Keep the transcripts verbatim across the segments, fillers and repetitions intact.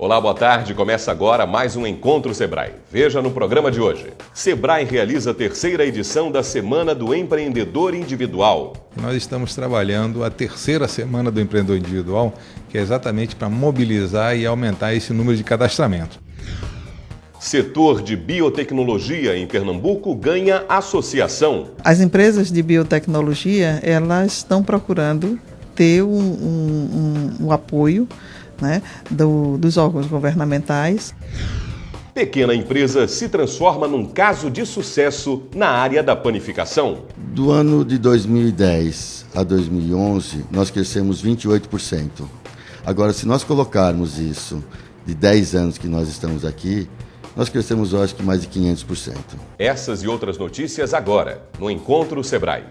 Olá, boa tarde. Começa agora mais um Encontro Sebrae. Veja no programa de hoje. Sebrae realiza a terceira edição da Semana do Empreendedor Individual. Nós estamos trabalhando a terceira Semana do Empreendedor Individual, que é exatamente para mobilizar e aumentar esse número de cadastramento. Setor de biotecnologia em Pernambuco ganha associação. As empresas de biotecnologia, elas estão procurando ter um, um, um, um apoio, né, do, dos órgãos governamentais. Pequena empresa se transforma num caso de sucesso na área da panificação. Do ano de dois mil e dez a dois mil e onze, nós crescemos vinte e oito por cento. Agora, se nós colocarmos isso de dez anos que nós estamos aqui, nós crescemos, eu acho que mais de quinhentos por cento. Essas e outras notícias agora, no Encontro Sebrae.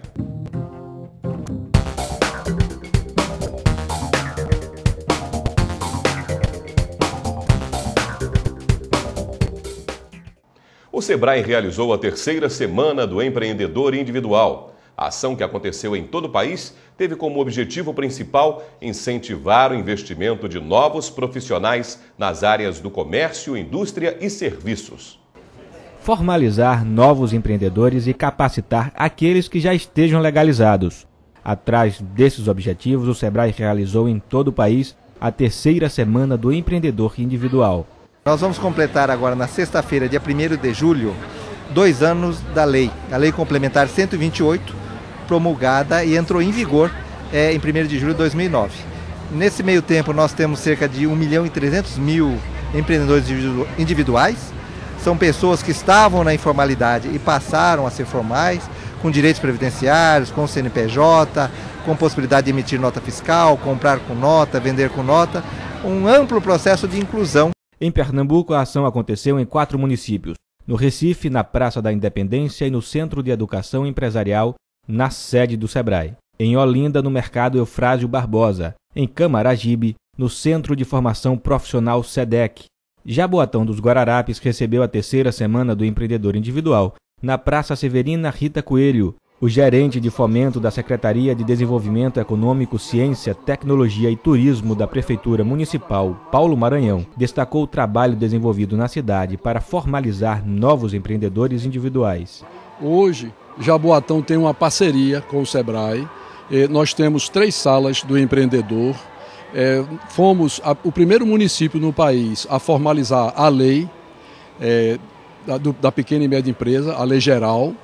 O Sebrae realizou a terceira Semana do Empreendedor Individual. A ação, que aconteceu em todo o país, teve como objetivo principal incentivar o investimento de novos profissionais nas áreas do comércio, indústria e serviços. Formalizar novos empreendedores e capacitar aqueles que já estejam legalizados. Atrás desses objetivos, o Sebrae realizou em todo o país a terceira Semana do Empreendedor Individual. Nós vamos completar agora, na sexta-feira, dia primeiro de julho, dois anos da lei, a Lei Complementar cento e vinte e oito, promulgada e entrou em vigor é, em primeiro de julho de dois mil e nove. Nesse meio tempo, nós temos cerca de um milhão e trezentos mil empreendedores individuais. São pessoas que estavam na informalidade e passaram a ser formais, com direitos previdenciários, com C N P J, com possibilidade de emitir nota fiscal, comprar com nota, vender com nota, um amplo processo de inclusão. Em Pernambuco, a ação aconteceu em quatro municípios: no Recife, na Praça da Independência e no Centro de Educação Empresarial, na sede do Sebrae. Em Olinda, no Mercado Eufrásio Barbosa. Em Camaragibe, no Centro de Formação Profissional SEDEC. Jaboatão dos Guararapes recebeu a terceira Semana do Empreendedor Individual na Praça Severina Rita Coelho. O gerente de fomento da Secretaria de Desenvolvimento Econômico, Ciência, Tecnologia e Turismo da Prefeitura Municipal, Paulo Maranhão, destacou o trabalho desenvolvido na cidade para formalizar novos empreendedores individuais. Hoje, Jaboatão tem uma parceria com o Sebrae. Nós temos três salas do empreendedor. Fomos o primeiro município no país a formalizar a lei da pequena e média empresa, a lei geral.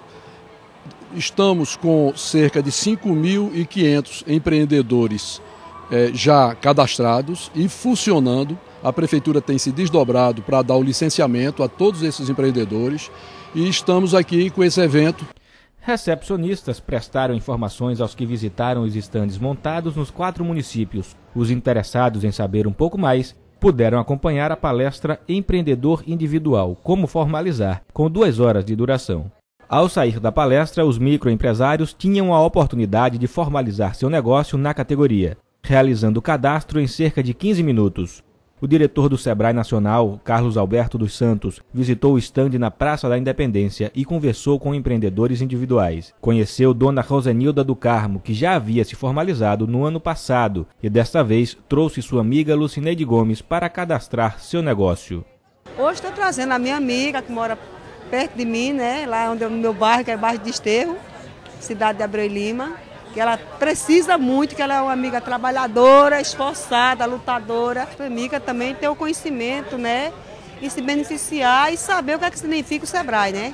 Estamos com cerca de cinco mil e quinhentos empreendedores eh, já cadastrados e funcionando. A Prefeitura tem se desdobrado para dar o licenciamento a todos esses empreendedores e estamos aqui com esse evento. Recepcionistas prestaram informações aos que visitaram os estandes montados nos quatro municípios. Os interessados em saber um pouco mais puderam acompanhar a palestra Empreendedor Individual, como formalizar, com duas horas de duração. Ao sair da palestra, os microempresários tinham a oportunidade de formalizar seu negócio na categoria, realizando o cadastro em cerca de quinze minutos. O diretor do Sebrae Nacional, Carlos Alberto dos Santos, visitou o estande na Praça da Independência e conversou com empreendedores individuais. Conheceu Dona Rosenilda do Carmo, que já havia se formalizado no ano passado e desta vez trouxe sua amiga Lucineide Gomes para cadastrar seu negócio. Hoje estou trazendo a minha amiga que mora perto de mim, né, lá onde é o meu bairro, que é o bairro de Desterro, cidade de Abreu Lima, que ela precisa muito, que ela é uma amiga trabalhadora, esforçada, lutadora. A amiga também tem o conhecimento, né, e se beneficiar e saber o que é que significa o Sebrae, né,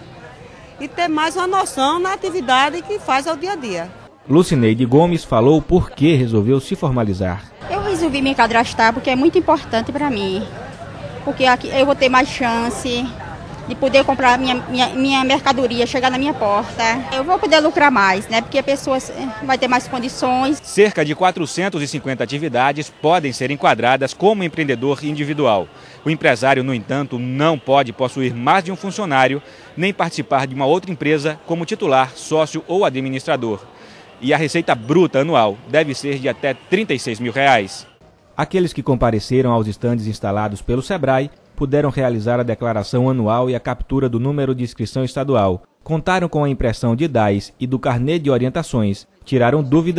e ter mais uma noção na atividade que faz ao dia a dia. Lucineide Gomes falou por que resolveu se formalizar. Eu resolvi me cadastrar porque é muito importante para mim, porque aqui eu vou ter mais chance de poder comprar minha, minha, minha mercadoria, chegar na minha porta. Eu vou poder lucrar mais, né? Porque a pessoa vai ter mais condições. Cerca de quatrocentas e cinquenta atividades podem ser enquadradas como empreendedor individual. O empresário, no entanto, não pode possuir mais de um funcionário, nem participar de uma outra empresa como titular, sócio ou administrador. E a receita bruta anual deve ser de até trinta e seis mil reais. Aqueles que compareceram aos estandes instalados pelo Sebrae puderam realizar a declaração anual e a captura do número de inscrição estadual, contaram com a impressão de D A S e do carnê de orientações, tiraram dúvidas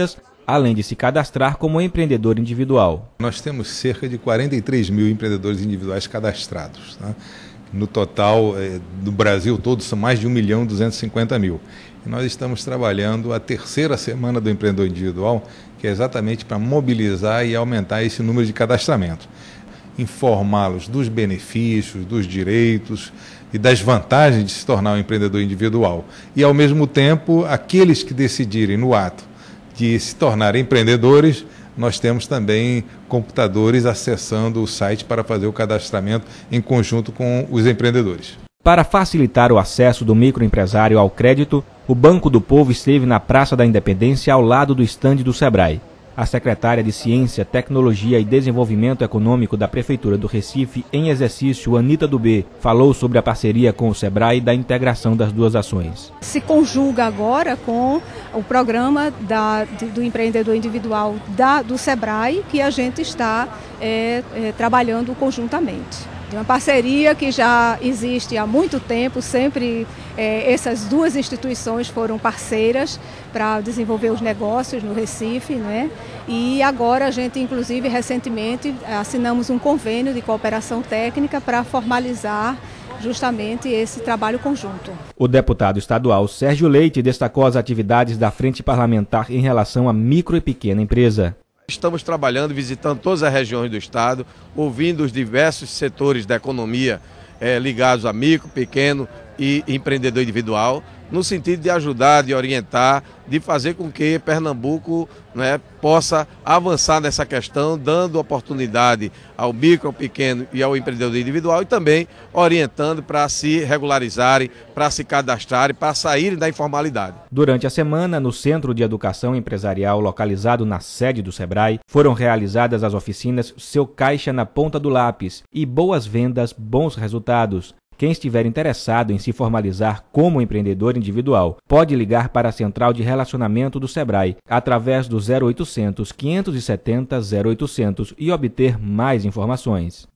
além de se cadastrar como empreendedor individual. Nós temos cerca de quarenta e três mil empreendedores individuais cadastrados, tá? No total, no Brasil todo, são mais de um milhão e duzentos e cinquenta mil. E nós estamos trabalhando a terceira semana do empreendedor individual, que é exatamente para mobilizar e aumentar esse número de cadastramentos. Informá-los dos benefícios, dos direitos e das vantagens de se tornar um empreendedor individual. E, ao mesmo tempo, aqueles que decidirem no ato de se tornarem empreendedores, nós temos também computadores acessando o site para fazer o cadastramento em conjunto com os empreendedores. Para facilitar o acesso do microempresário ao crédito, o Banco do Povo esteve na Praça da Independência ao lado do estande do Sebrae. A secretária de Ciência, Tecnologia e Desenvolvimento Econômico da Prefeitura do Recife, em exercício, Anita Dubê, falou sobre a parceria com o Sebrae e da integração das duas ações. Se conjuga agora com o programa da, do empreendedor individual da, do Sebrae, que a gente está é, é, trabalhando conjuntamente. De uma parceria que já existe há muito tempo, sempre é, essas duas instituições foram parceiras para desenvolver os negócios no Recife, né? E agora a gente, inclusive, recentemente assinamos um convênio de cooperação técnica para formalizar justamente esse trabalho conjunto. O deputado estadual Sérgio Leite destacou as atividades da Frente Parlamentar em relação à micro e pequena empresa. Estamos trabalhando, visitando todas as regiões do estado, ouvindo os diversos setores da economia eh, ligados a micro, pequeno e empreendedor individual, no sentido de ajudar, de orientar, de fazer com que Pernambuco, né, possa avançar nessa questão, dando oportunidade ao micro, ao pequeno e ao empreendedor individual e também orientando para se regularizarem, para se cadastrarem, para saírem da informalidade. Durante a semana, no Centro de Educação Empresarial, localizado na sede do Sebrae, foram realizadas as oficinas Seu Caixa na Ponta do Lápis e Boas Vendas, Bons Resultados. Quem estiver interessado em se formalizar como empreendedor individual pode ligar para a Central de Relacionamento do Sebrae através do zero oitocentos, quinhentos e setenta, zero oitocentos e obter mais informações.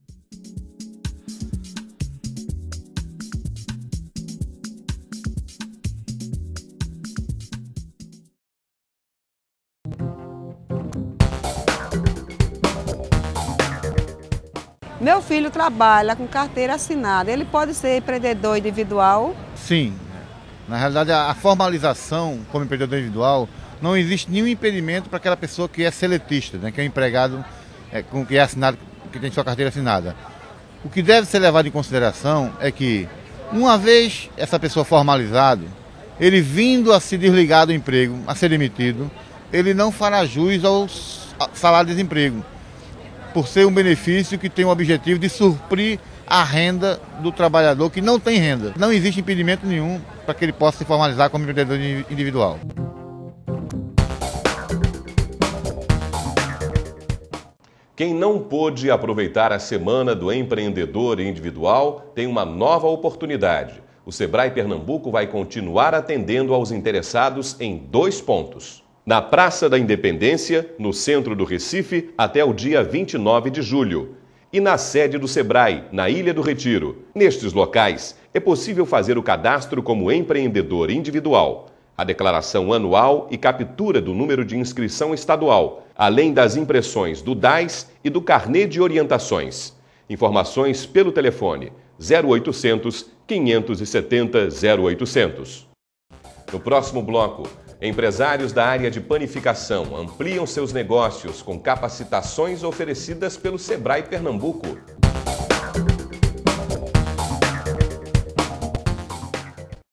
Meu filho trabalha com carteira assinada, ele pode ser empreendedor individual? Sim, na realidade a formalização como empreendedor individual, não existe nenhum impedimento para aquela pessoa que é seletista, né, que é um empregado é, com, que é assinado, que tem sua carteira assinada. O que deve ser levado em consideração é que, uma vez essa pessoa formalizado, ele vindo a se desligar do emprego, a ser demitido, ele não fará jus ao salário de desemprego, por ser um benefício que tem o objetivo de suprir a renda do trabalhador que não tem renda. Não existe impedimento nenhum para que ele possa se formalizar como empreendedor individual. Quem não pôde aproveitar a Semana do Empreendedor Individual tem uma nova oportunidade. O Sebrae Pernambuco vai continuar atendendo aos interessados em dois pontos. Na Praça da Independência, no centro do Recife, até o dia vinte e nove de julho. E na sede do Sebrae, na Ilha do Retiro. Nestes locais, é possível fazer o cadastro como empreendedor individual, a declaração anual e captura do número de inscrição estadual, além das impressões do D A S e do carnê de orientações. Informações pelo telefone zero oitocentos, quinhentos e setenta, zero oitocentos. No próximo bloco, empresários da área de panificação ampliam seus negócios com capacitações oferecidas pelo Sebrae Pernambuco.